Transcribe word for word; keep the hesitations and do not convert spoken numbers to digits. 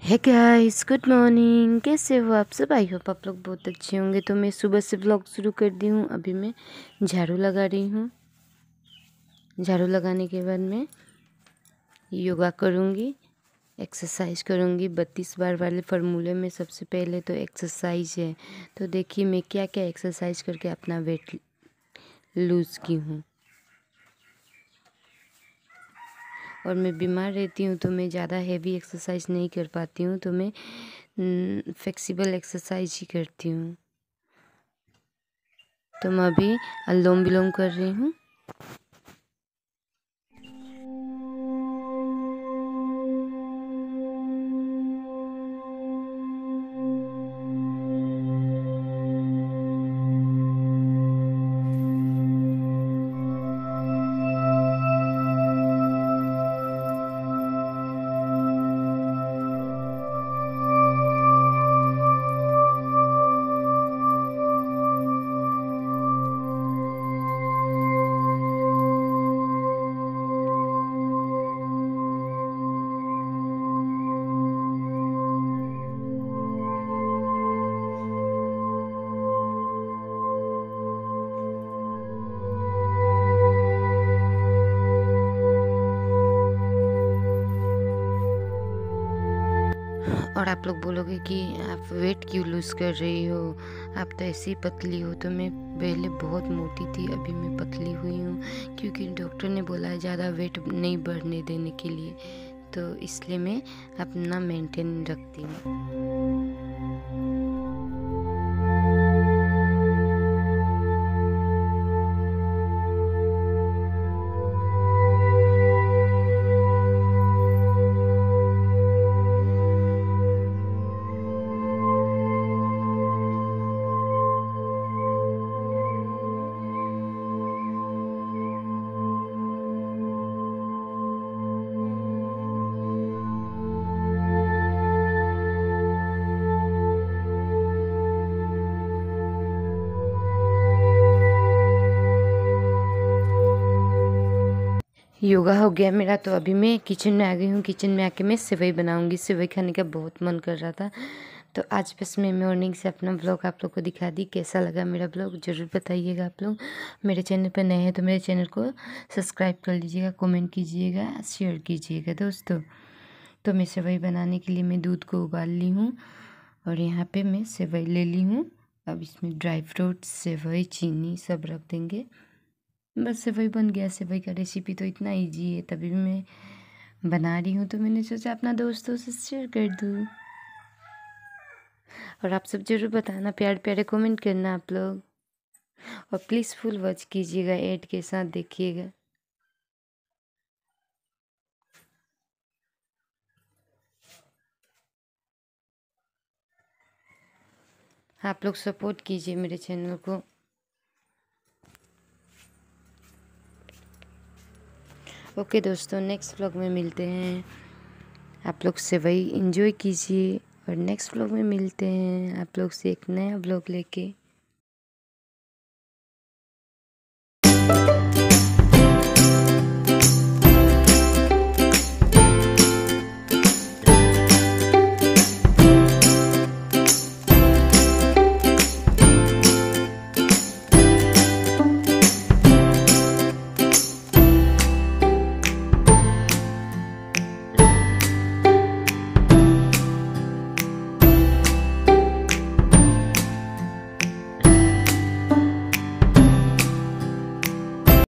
है guys, good morning. कैसे हो आप सब? आई होप आप लोग बहुत अच्छे होंगे। तो मैं सुबह से व्लॉग शुरू कर दी हूँ। अभी मैं झाड़ू लगा रही हूँ। झाड़ू लगाने के बाद मैं योगा करूँगी, एक्सरसाइज करूँगी। बत्तीस बार वाले फार्मूले में सबसे पहले तो एक्सरसाइज है। तो देखिए मैं क्या क्या एक्सरसाइज करके अपना वेट लूज़ की हूँ। और मैं बीमार रहती हूँ तो मैं ज़्यादा हैवी एक्सरसाइज नहीं कर पाती हूँ, तो मैं फ्लेक्सिबल एक्सरसाइज ही करती हूँ। तो मैं अभी अनुलोम विलोम कर रही हूँ। और आप लोग बोलोगे कि आप वेट क्यों लूज़ कर रही हो, आप तो ऐसी पतली हो। तो मैं पहले बहुत मोटी थी, अभी मैं पतली हुई हूँ क्योंकि डॉक्टर ने बोला है ज़्यादा वेट नहीं बढ़ने देने के लिए। तो इसलिए मैं अपना मेंटेन रखती हूँ। योगा हो गया मेरा, तो अभी मैं किचन में आ गई हूँ। किचन में आके मैं सेवई बनाऊँगी। सेवई खाने का बहुत मन कर रहा था, तो आज बस मैं मॉर्निंग से अपना ब्लॉग आप लोग को दिखा दी। कैसा लगा मेरा ब्लॉग ज़रूर बताइएगा। आप लोग मेरे चैनल पर नए हैं तो मेरे चैनल को सब्सक्राइब कर लीजिएगा, कमेंट कीजिएगा, शेयर कीजिएगा दोस्तों। तो मैं सेवई बनाने के लिए मैं दूध को उबाल ली हूँ और यहाँ पर मैं सेवई ले ली हूँ। अब इसमें ड्राई फ्रूट, सेवई, चीनी सब रख देंगे। बस सेवई बन गया। सेवई का रेसिपी तो इतना इजी है, तभी भी मैं बना रही हूँ तो मैंने सोचा अपना दोस्तों से शेयर कर दूँ। और आप सब ज़रूर बताना, प्यारे प्यारे कमेंट करना आप लोग। और प्लीज़ फुल वॉच कीजिएगा, ऐड के साथ देखिएगा। आप लोग सपोर्ट कीजिए मेरे चैनल को। ओके दोस्तों, नेक्स्ट व्लॉग में मिलते हैं। आप लोग सेवई एंजॉय कीजिए और नेक्स्ट व्लॉग में मिलते हैं आप लोग से एक नया व्लॉग लेके।